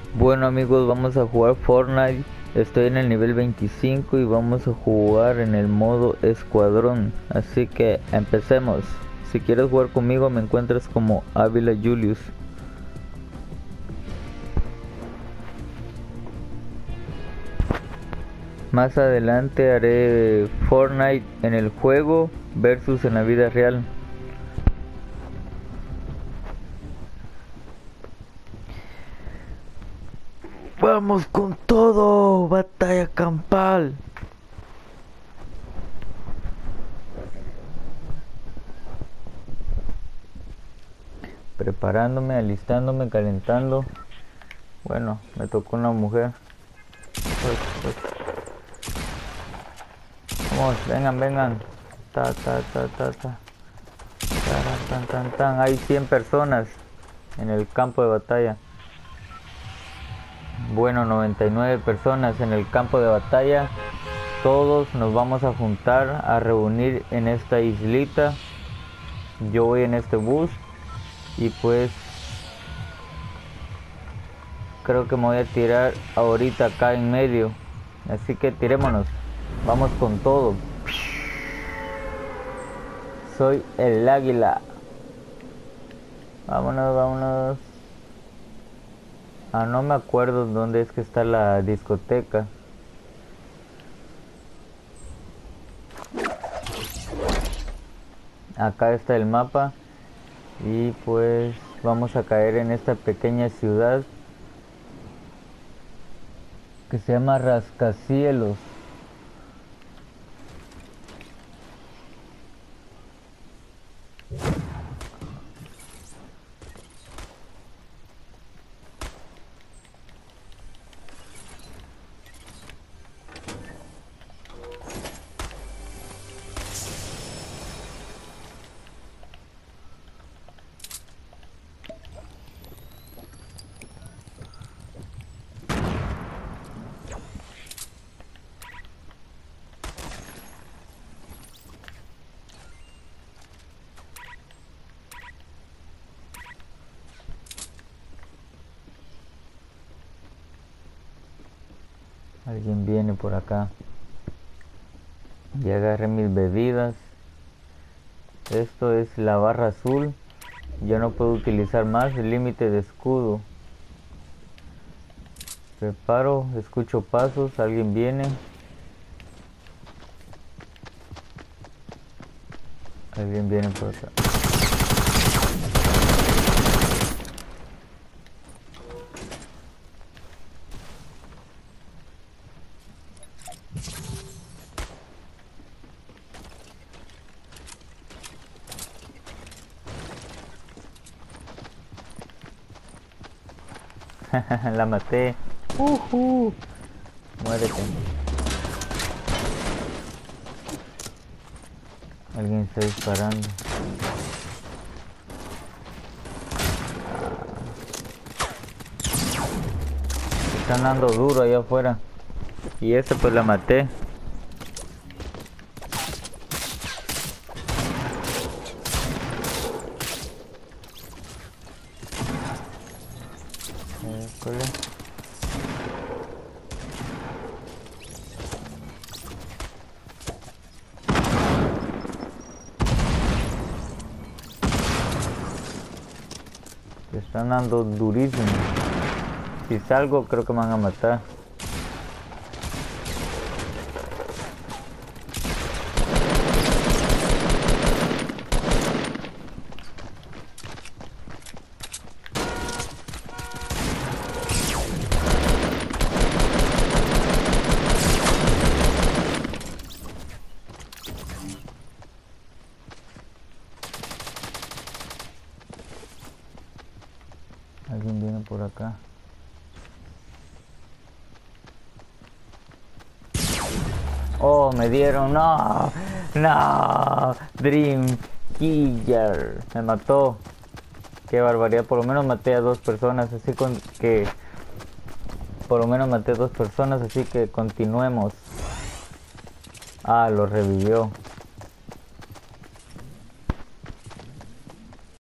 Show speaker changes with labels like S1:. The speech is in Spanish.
S1: Bueno amigos, vamos a jugar Fortnite. Estoy en el nivel 25 y vamos a jugar en el modo escuadrón. Así que empecemos. Si quieres jugar conmigo me encuentras como Ávila Julius. Más adelante haré Fortnite en el juego versus en la vida real. Vamos con todo, batalla campal. Preparándome, alistándome, calentando. Bueno, me tocó una mujer. Pues. Vamos, vengan. Ta. Tan. Hay 100 personas en el campo de batalla. Bueno, 99 personas en el campo de batalla. Todos nos vamos a juntar, a reunir en esta islita. Yo voy en este bus. Y pues creo que me voy a tirar ahorita acá en medio. Así que tirémonos. Vamos con todo. Soy el águila. Vámonos. No me acuerdo dónde es que está la discoteca. Acá está el mapa. Y pues vamos a caer en esta pequeña ciudad que se llama Rascacielos. Alguien viene por acá. Ya agarré mis bebidas. Esto es la barra azul. Ya no puedo utilizar más el límite de escudo. Preparo, escucho pasos, alguien viene. Alguien viene por acá. La maté. Muérete. Alguien está disparando. Están dando duro allá afuera. Y esta pues la maté. Están dando durísimo. Si salgo creo que me van a matar. Alguien viene por acá. Oh, me dieron. No. Dream Killer. Me mató. Qué barbaridad. Por lo menos maté a 2 personas. Así que... Por lo menos maté a 2 personas. Así que continuemos. Lo revivió.